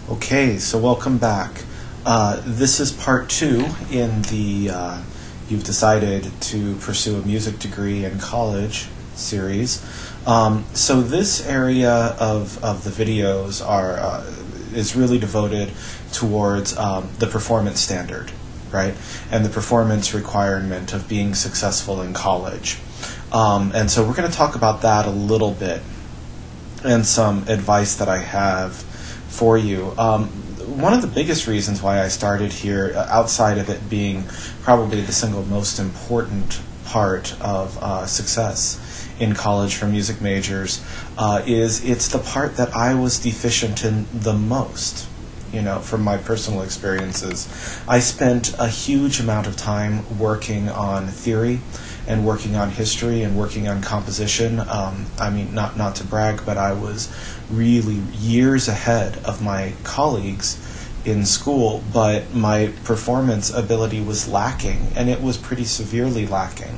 Okay, so welcome back. This is part 2 in the You've Decided to Pursue a Music Degree in College series. So this area of the videos is really devoted towards the performance standard, right? And the performance requirement of being successful in college. And so we're going to talk about that a little bit and some advice that I have for you. One of the biggest reasons why I started here, outside of it being probably the single most important part of success in college for music majors, is it's the part that I was deficient in the most. You know, from my personal experiences, I spent a huge amount of time working on theory and working on history and working on composition. I mean, not to brag, but I was really years ahead of my colleagues in school, but my performance ability was lacking, and it was pretty severely lacking.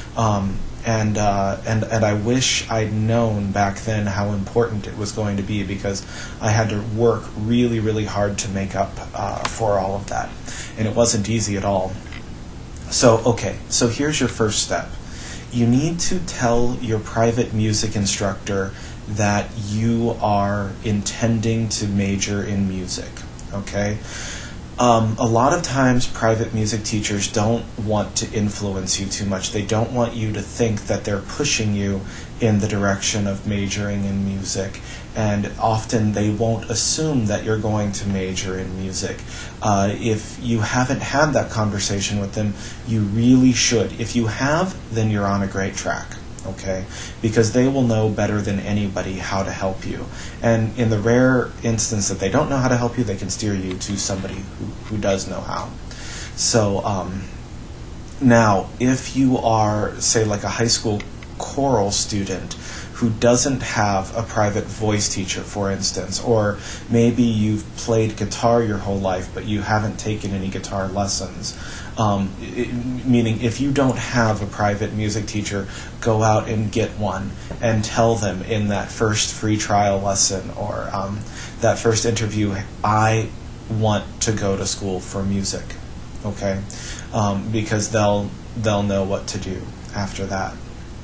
And I wish I'd known back then how important it was going to be, because I had to work really, really hard to make up for all of that, and it wasn't easy at all. So here's your first step. You need to tell your private music instructor that you are intending to major in music, okay? A lot of times private music teachers don't want to influence you too much. They don't want you to think that they're pushing you in the direction of majoring in music, and often they won't assume that you're going to major in music. If you haven't had that conversation with them, you really should. If you have, then you're on a great track. Okay, because they will know better than anybody how to help you. And in the rare instance that they don't know how to help you, they can steer you to somebody who does know how. So now, if you are, say, like a high school choral student who doesn't have a private voice teacher, for instance, or maybe you've played guitar your whole life but you haven't taken any guitar lessons, meaning if you don't have a private music teacher, go out and get one and tell them in that first free trial lesson or that first interview, I want to go to school for music, okay? Because they'll know what to do after that.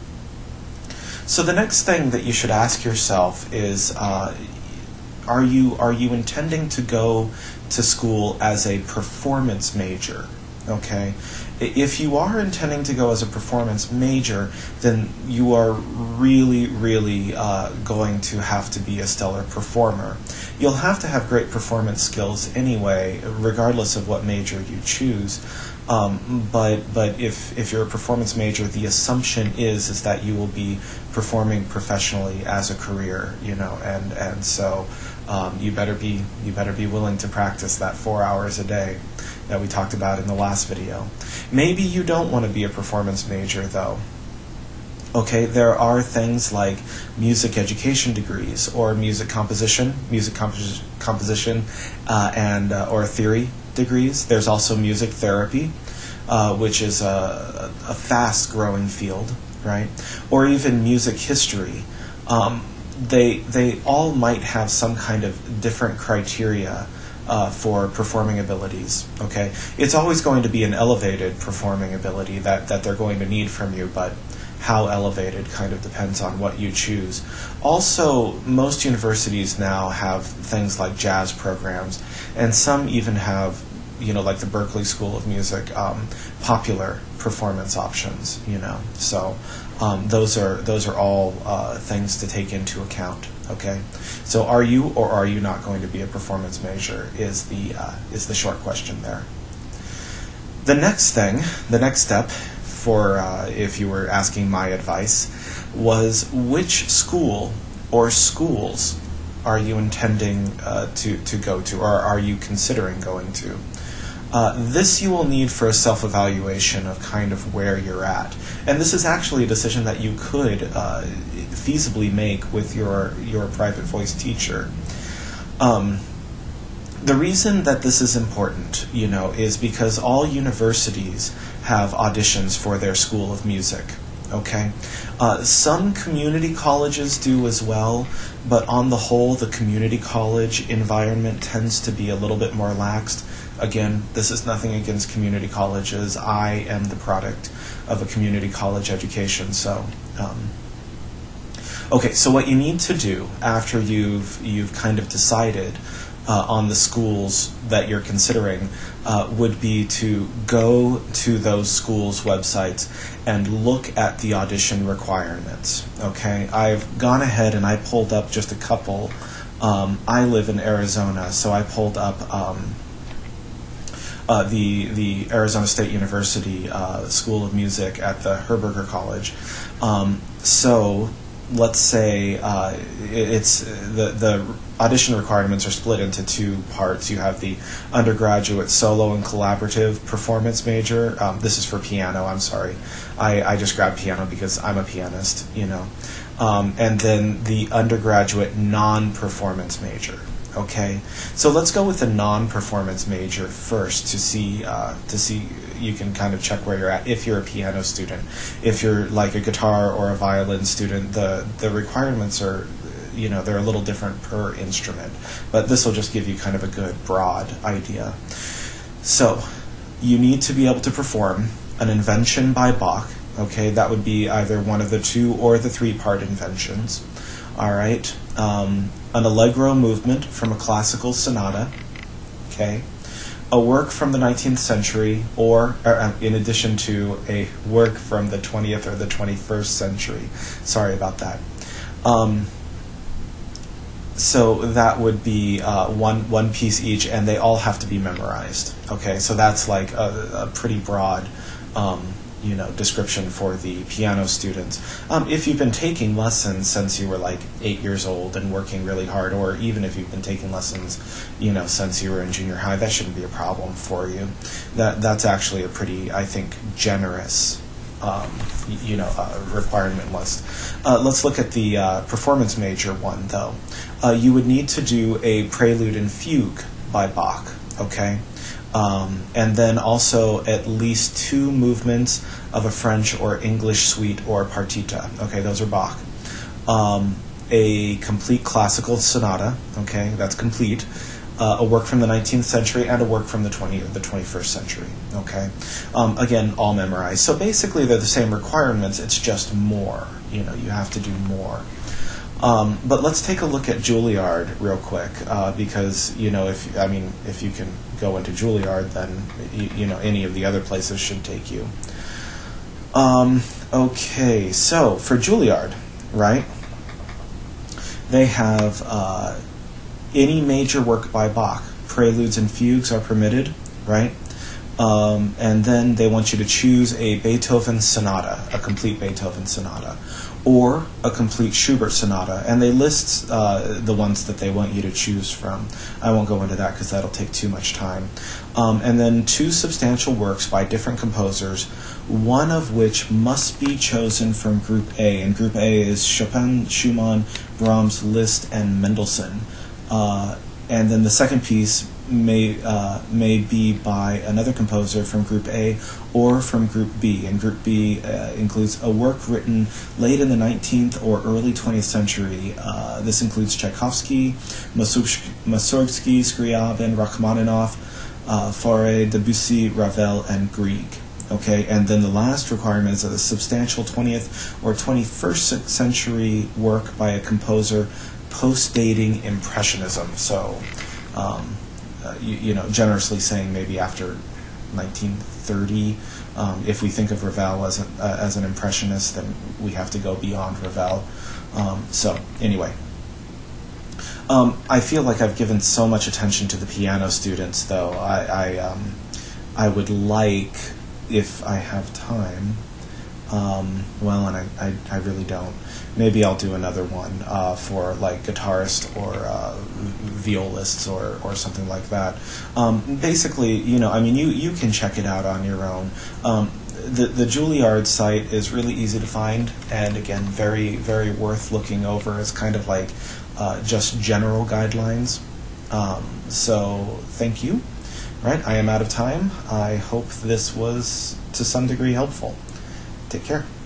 So the next thing that you should ask yourself is, are you intending to go to school as a performance major? Okay, if you are intending to go as a performance major, then you are really, really going to have to be a stellar performer. You'll have to have great performance skills anyway, regardless of what major you choose. But if you're a performance major, the assumption is that you will be performing professionally as a career, you know, and so you better be willing to practice that 4 hours a day that we talked about in the last video. Maybe you don't want to be a performance major, though. Okay, there are things like music education degrees or music composition, and or theory degrees. There's also music therapy, which is a fast-growing field, right? Or even music history. They all might have some kind of different criteria for performing abilities, okay? It's always going to be an elevated performing ability that they're going to need from you, but how elevated kind of depends on what you choose. Also, most universities now have things like jazz programs, and some even have, you know, like the Berklee School of Music, popular performance options, you know. So those are all things to take into account. Okay, so are you or are you not going to be a performance major is the short question there. The next step for if you were asking my advice, was which school or schools are you intending to go to, or are you considering going to? This you will need for a self-evaluation of kind of where you're at. And this is actually a decision that you could feasibly make with your private voice teacher. The reason that this is important, you know, is because all universities have auditions for their school of music. Okay, some community colleges do as well, but on the whole, the community college environment tends to be a little bit more laxed. Again, this is nothing against community colleges. I am the product of a community college education, so. Okay, so what you need to do after you've kind of decided on the schools that you're considering would be to go to those schools' websites and look at the audition requirements. Okay, I've gone ahead and I pulled up just a couple. I live in Arizona, so I pulled up the Arizona State University School of Music at the Herberger College. So let's say it's the audition requirements are split into two parts. You have the undergraduate solo and collaborative performance major. This is for piano, I'm sorry. I just grabbed piano because I'm a pianist, you know. And then the undergraduate non-performance major. Okay, so let's go with the non-performance major first to see you can kind of check where you're at if you're a piano student. If you're like a guitar or a violin student, the requirements are, you know, they're a little different per instrument, but this will just give you kind of a good broad idea. So you need to be able to perform an invention by Bach. Okay, that would be either one of the 2 or the 3-part inventions. All right, an allegro movement from a classical sonata. Okay, a work from the 19th century, or in addition to a work from the 20th or the 21st century. Sorry about that. So that would be one piece each, and they all have to be memorized. Okay, so that's like a pretty broad description for the piano students. If you've been taking lessons since you were like 8 years old and working really hard, or even if you've been taking lessons, since you were in junior high, that shouldn't be a problem for you. That's actually a pretty, I think, generous requirement list. Let's look at the performance major one, though. You would need to do a prelude and fugue by Bach, okay? And then also at least 2 movements of a French or English suite or partita. Okay, those are Bach. A complete classical sonata. Okay, that's complete. A work from the 19th century and a work from the 20th or the 21st century. Okay, again, all memorized. So basically, they're the same requirements. It's just more. You have to do more. But let's take a look at Juilliard real quick, because if you can go into Juilliard, then any of the other places should take you. Okay, so for Juilliard, right? They have any major work by Bach. Preludes and fugues are permitted, right? And then they want you to choose a Beethoven sonata, a complete Beethoven sonata, or a complete Schubert sonata, and they list the ones that they want you to choose from. I won't go into that because that'll take too much time. And then 2 substantial works by different composers, one of which must be chosen from Group A, and Group A is Chopin, Schumann, Brahms, Liszt, and Mendelssohn. And then the second piece may be by another composer from Group A or from Group B. And Group B includes a work written late in the 19th or early 20th century. This includes Tchaikovsky, Mussorgsky, Scriabin, Rachmaninoff, Fauré, Debussy, Ravel, and Grieg. Okay, and then the last requirement is a substantial 20th or 21st century work by a composer post-dating Impressionism. So, generously saying maybe after 1930. If we think of Ravel as an Impressionist, then we have to go beyond Ravel. So, anyway. I feel like I've given so much attention to the piano students, though. I would like, if I have time, and I really don't. Maybe I'll do another one for like guitarists or violists or something like that. Basically, you can check it out on your own. The Juilliard site is really easy to find, and again, very, very worth looking over. It's kind of like just general guidelines. So thank you. Right, I am out of time. I hope this was to some degree helpful. Take care.